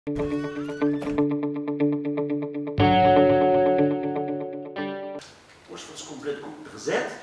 واش فراسكم بلادكم تغزات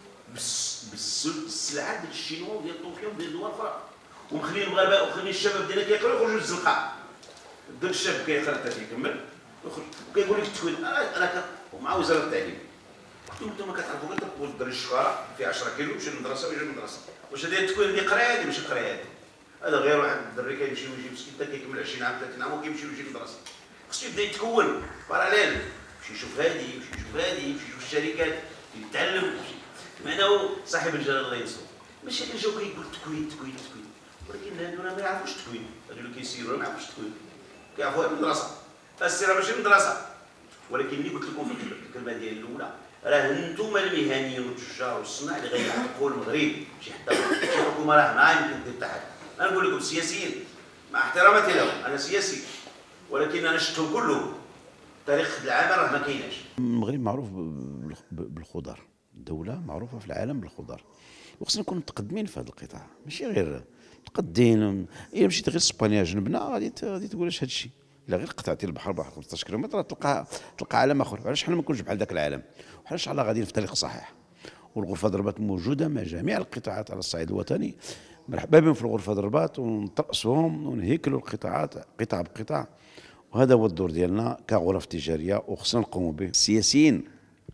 بالسلعه ديال الشينوا وديال طوكيو وديال دول اخرى، ومخلين المغاربه ومخلين الشباب ديالنا كيقراو يخرجوا للزنقه. بدا الشاب كيقرا حتى كيكمل يخرج وكيقول لك التكوين انا ومع وزاره التعليم. انتم كتعرفوا غير تبوا الدري الشكاره في 10 كيلو يمشي للمدرسه ويجي للمدرسه. واش هذه التكوين اللي قرايه هذه ماشي قرايه هذه. هذا غير واحد الدري كيمشي ويجي مسكين حتى كيكمل 20 عام 30 عام وكيمشي ويجي للمدرسه. خصو يبدا يتكون باراليل، يمشي يشوف هذه يمشي يشوف هذه يمشي يشوف الشركات يتعلم. معناه صاحب الجلاله الله ينصرو ماشي غير جاو كيقول تكوين تكوين تكوين، ولكن هادو راه ما يعرفوش التكوين. هادو اللي كيسيروا ما يعرفوش التكوين، كيعرفوها من المدرسه. السيره ماشي من المدرسه، ولكن اللي قلت لكم في الكلمه ديالي الاولى راه انتم المهنيين والتجار والصناع اللي غيحققوا المغرب. شي حكومه راه ما يمكن دير حتى حاجه. انا نقول لكم السياسيين مع احتراماتي لهم، انا سياسي ولكن انا شفتهم كلهم. تاريخ العمل راه ما كايناش. المغرب معروف بالخضر، الدولة معروفة في العالم بالخضر، وخصنا نكونوا متقدمين في هذا القطاع، ماشي غير متقدمين. إلا مشيت غير اسبانيا جنبنا غادي تقول اش هذا الشيء. إلا غير قطعتي البحر 15 كيلومتر تلقى عالم آخر. علاش حنا ما نكونش بحال ذاك العالم؟ وحنا إن شاء الله غاديين في طريق صحيح. والغرفة الرباط موجودة مع جميع القطاعات على الصعيد الوطني. مرحبا بهم في الغرفة الرباط ونترأسهم ونهيكلوا القطاعات قطاع بقطاع، وهذا هو الدور ديالنا كغرف تجارية وخصنا نقوموا به. السياسيين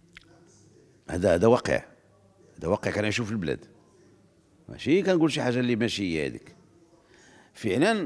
هذا واقع، هذا واقع كنعيشوا في البلاد، ماشي كنقول شي حاجه اللي ماشي هي هذيك. فعلا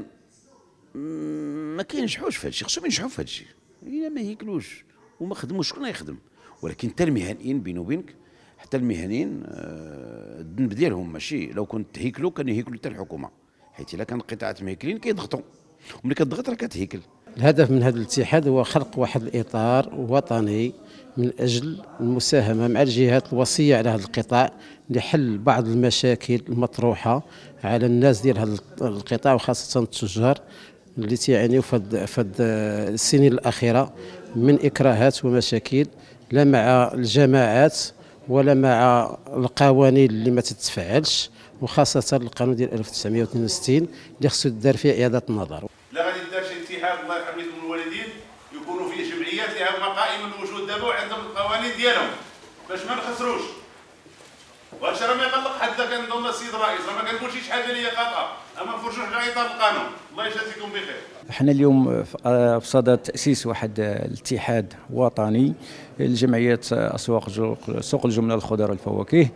ما كينجحوش في هذا الشيء، خصهم ينجحوا في هذا الشيء. الا ما ياكلوش وما خدموش شكون غيخدم؟ ولكن حتى المهنيين بيني وبينك، حتى المهنيين الذنب ديالهم ماشي لو كنت تهيكلوا كان يهيكلوا حتى الحكومه، حيت الا كان القطاعات مهيكلين كيضغطوا، وملي كتضغط راه كتهيكل. الهدف من هذا الاتحاد هو خلق واحد الإطار وطني من أجل المساهمة مع الجهات الوصية على هذا القطاع لحل بعض المشاكل المطروحة على الناس ديال هذا القطاع، وخاصة التجار اللي تيعانيوا في السنين الأخيرة من إكراهات ومشاكل، لا مع الجماعات ولا مع القوانين اللي ما تتفعلش، وخاصة القانون ديال 1962 اللي خصو يدار فيه إعادة النظر. لا غادي يدار شي اتحاد الله يرحم لكم الوالدين يكونوا فيه جمعيات اللي هما قائمين بالوجود دابا وعندهم القوانين ديالهم باش ما نخسروش. وهادشي راه ما يقلق حد. كان نظن السيد الرئيس راه ما كنقولش شي حاجه اللي هي خاطئه، اما نفرجوش على اطار القانون. الله يجازيكم بخير. احنا اليوم في صدد تاسيس واحد الاتحاد وطني لجمعيه سوق الجمله للخضر والفواكه.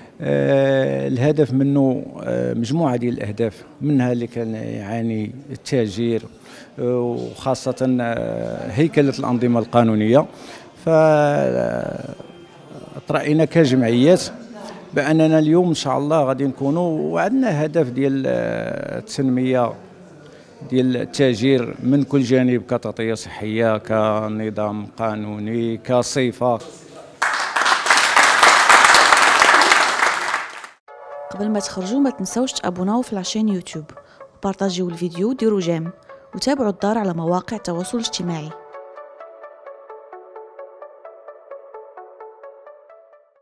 الهدف منه مجموعة ديال الأهداف، منها اللي كان يعاني التاجير وخاصة هيكلة الأنظمة القانونية. فرأينا كجمعيات بأننا اليوم إن شاء الله غادي نكونوا وعندنا هدف ديال التنمية ديال التاجير من كل جانب، كتغطية صحية، كنظام قانوني، كصفة. قبل ما تخرجوا ما تنسوش تابوناو في العشان يوتيوب وبارطاجيو الفيديو وديروا جيم وتابعوا الدار على مواقع التواصل الاجتماعي.